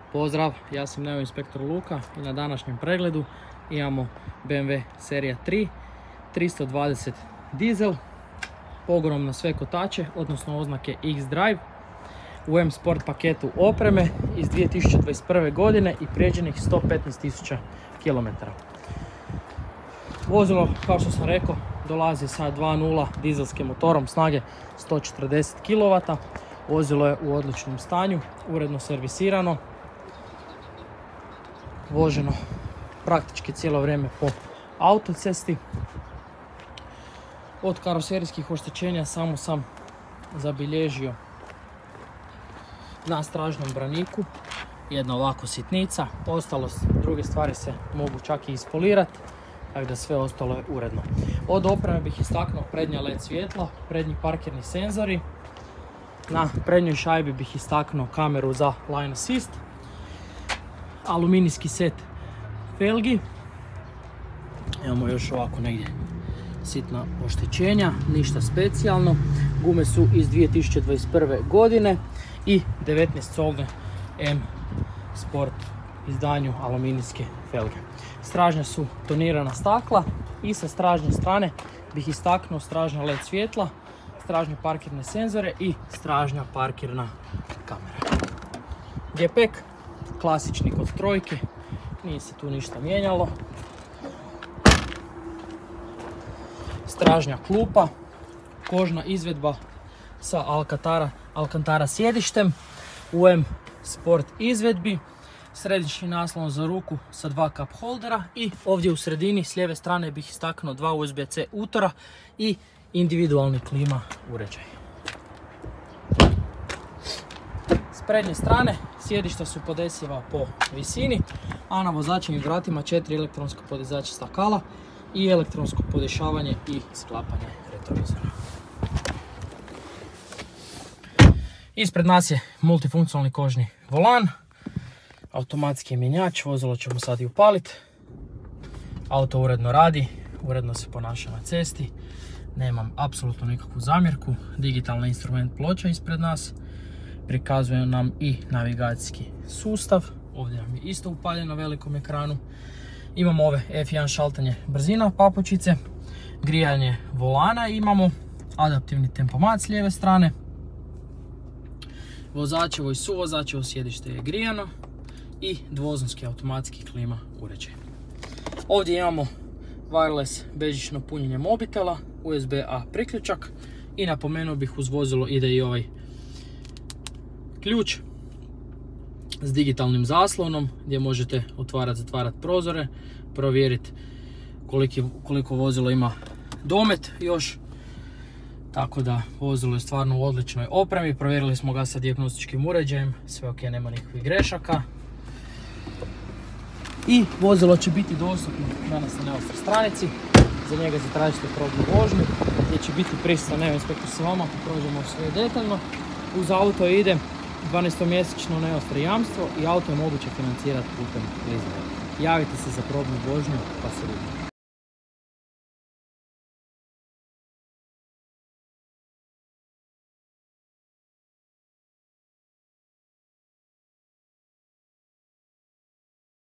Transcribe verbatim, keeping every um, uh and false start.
Pozdrav, ja sam Neo inspektor Luka i na današnjem pregledu imamo B M W serija tri, tristo dvadeset dizel, pogonom na sve kotače, odnosno oznake X-Drive, u M Sport paketu opreme iz dvije tisuće dvadeset prve godine i prijeđenih sto petnaest tisuća kilometara. Vozilo, kao što sam rekao, dolazi sa dva nula dizelskim motorom snage sto četrdeset kilovata. Vozilo je u odličnom stanju, uredno servisirano, voženo praktički cijelo vrijeme po autocesti. Od karoserijskih oštećenja samo sam zabilježio na stražnom braniku jedna ovako sitnica, ostalo druge stvari se mogu čak i ispolirati, tako da sve ostalo je uredno. Od opreme bih istaknuo prednja L E D svjetla, prednji parkirni senzori, na prednjoj šajbi bih istaknuo kameru za line assist, aluminijski set felgi, imamo još ovako negdje sitna oštećenja, ništa specijalno. Gume su iz dvije tisuće dvadeset prve godine i devetnaest solne M Sport izdanju aluminijske felge. Stražnja su tonirana stakla i sa stražnje strane bih istaknuo stražnja L E D svjetla, stražnje parkirne senzore i stražnja parkirna kamera. G P E K klasični kod trojke, nije se tu ništa mijenjalo. Stražnja klupa, kožna izvedba sa Alcantara, Alcantara sjedištem u M Sport izvedbi, središnji naslon za ruku sa dva cup holdera i ovdje u sredini s lijeve strane bih istaknuo dva U S B C utora i individualni klima uređaj. S prednje strane sjedišta su podesiva po visini, a na vozačevim vratima četiri elektronska podizača stakala i elektronsko podešavanje i sklapanje retrovizora. Ispred nas je multifunkcionalni kožni volan, automatski mjenjač, vozilo ćemo sad i upaliti. Auto uredno radi, uredno se ponaša na cesti, nemam apsolutno nikakvu zamjerku. Digitalna instrument ploča ispred nas, prikazuje nam i navigacijski sustav, ovdje nam je isto upaljen na velikom ekranu. Imamo ove F jedan šaltanje brzina papučice, grijanje volana, imamo adaptivni tempomat s lijeve strane, vozačevo i suvozačevo sjedište je grijano i dvozonski automatski klima uređaj. Ovdje imamo wireless bežično punjenje mobitela, U S B A priključak i napomenuo bih uz vozilo ide i ovaj ključ s digitalnim zaslonom gdje možete otvarati, zatvarati prozore, provjeriti koliko, koliko vozilo ima domet još. Tako da vozilo je stvarno u odličnoj opremi, provjerili smo ga sa dijagnostičkim uređajem, sve ok, nema nikakvih grešaka. I vozilo će biti dostupno danas na Neostro stranici, za njega zatražite probnu vožnju gdje će biti prisutan Neo inspektor s vama, prođemo sve detaljno. Uz auto ide dvanaestomjesečno Neostro jamstvo i auto je moguće financirati putem leasinga. Javite se za probnu vožnju pa se vidimo.